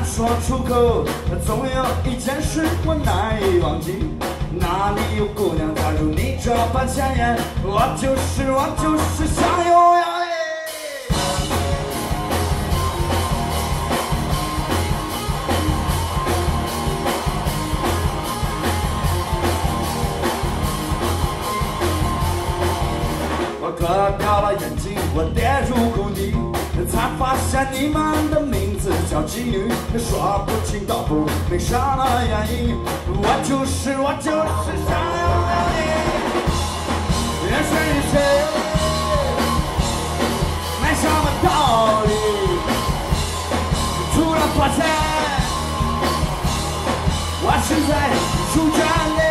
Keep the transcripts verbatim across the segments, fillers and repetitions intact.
说出口，总有一件事我难以忘记。哪里有姑娘她如你这般鲜艳？我就是我就是想永远。我割掉了眼睛，我跌入谷底。才发现你们的名字叫妓女，说不清道不明什么原因。我就是我就是想要你，人生一世，没什么道理。突然发现，我是在主角里。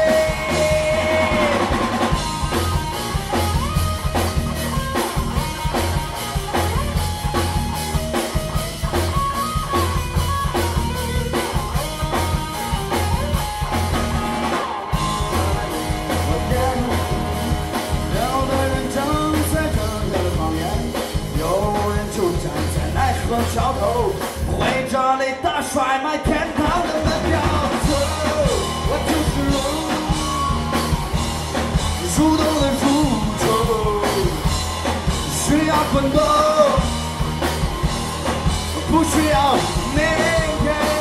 桥头，会这里大甩卖天堂的门票。我就是入，入动的入口，需要滚动，不需要明天。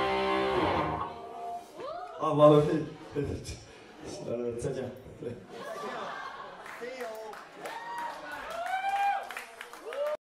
啊，我，呃，再见，对。